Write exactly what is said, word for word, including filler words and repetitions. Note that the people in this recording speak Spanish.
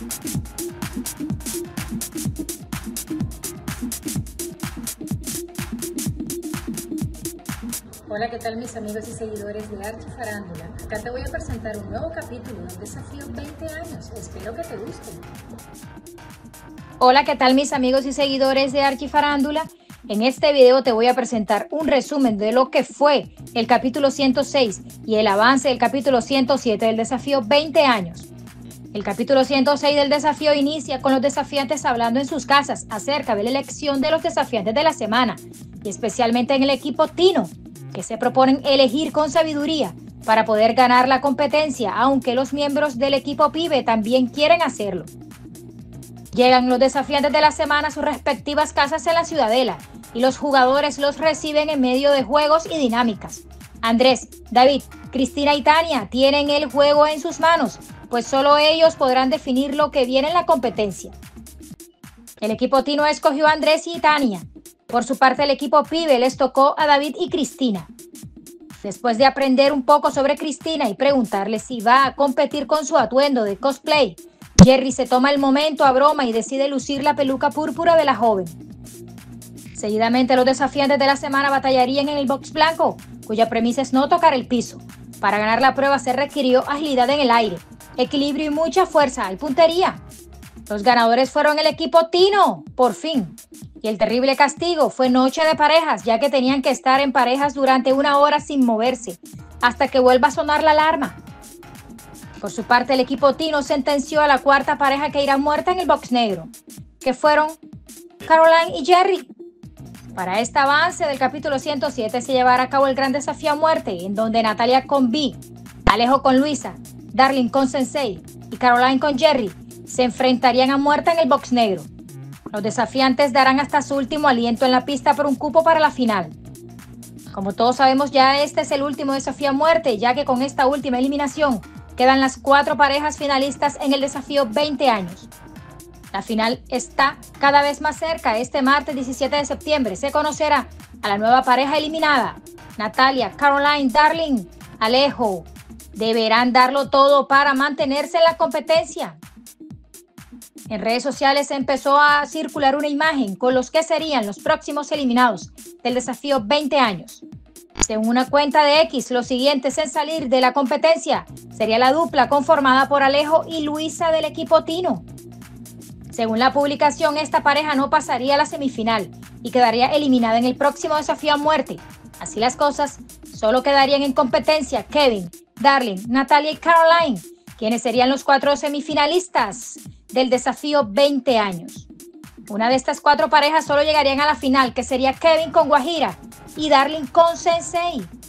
Hola, ¿qué tal mis amigos y seguidores de Archi Farándula? Acá te voy a presentar un nuevo capítulo del desafío veinte años. Espero que te guste. Hola, ¿qué tal mis amigos y seguidores de Archi Farándula? En este video te voy a presentar un resumen de lo que fue el capítulo ciento seis y el avance del capítulo ciento siete del desafío veinte años. El capítulo ciento seis del desafío inicia con los desafiantes hablando en sus casas acerca de la elección de los desafiantes de la semana y especialmente en el equipo Tino, que se proponen elegir con sabiduría para poder ganar la competencia, aunque los miembros del equipo Pibe también quieren hacerlo. Llegan los desafiantes de la semana a sus respectivas casas en la Ciudadela y los jugadores los reciben en medio de juegos y dinámicas. Andrés, David, Cristina y Tania tienen el juego en sus manos, pues solo ellos podrán definir lo que viene en la competencia. El equipo Tino escogió a Andrés y Tania. Por su parte, el equipo Pibe les tocó a David y Cristina. Después de aprender un poco sobre Cristina y preguntarle si va a competir con su atuendo de cosplay, Jerry se toma el momento a broma y decide lucir la peluca púrpura de la joven. Seguidamente, los desafiantes de la semana batallarían en el box blanco, cuya premisa es no tocar el piso. Para ganar la prueba se requirió agilidad en el aire, equilibrio y mucha fuerza y puntería. Los ganadores fueron el equipo Tino, por fin. Y el terrible castigo fue noche de parejas, ya que tenían que estar en parejas durante una hora sin moverse, hasta que vuelva a sonar la alarma. Por su parte, el equipo Tino sentenció a la cuarta pareja que irá muerta en el box negro, que fueron Caroline y Jerry. Para este avance del capítulo ciento siete se llevará a cabo el gran desafío a muerte, en donde Natalia con Vi, Alejo con Luisa, Darling con Sensei y Caroline con Jerry se enfrentarían a muerte en el box negro. Los desafiantes darán hasta su último aliento en la pista por un cupo para la final. Como todos sabemos, ya este es el último desafío a muerte, ya que con esta última eliminación quedan las cuatro parejas finalistas en el desafío veinte años. La final está cada vez más cerca. Este martes diecisiete de septiembre se conocerá a la nueva pareja eliminada. Natalia, Caroline, Darling, Alejo deberán darlo todo para mantenerse en la competencia. En redes sociales se empezó a circular una imagen con los que serían los próximos eliminados del desafío veinte años. Según una cuenta de X, los siguientes en salir de la competencia sería la dupla conformada por Alejo y Luisa del equipo Tino. Según la publicación, esta pareja no pasaría a la semifinal y quedaría eliminada en el próximo desafío a muerte. Así las cosas, solo quedarían en competencia Kevin, Darling, Natalia y Caroline, quienes serían los cuatro semifinalistas del desafío veinte años. Una de estas cuatro parejas solo llegarían a la final, que sería Kevin con Guajira y Darling con Sensei.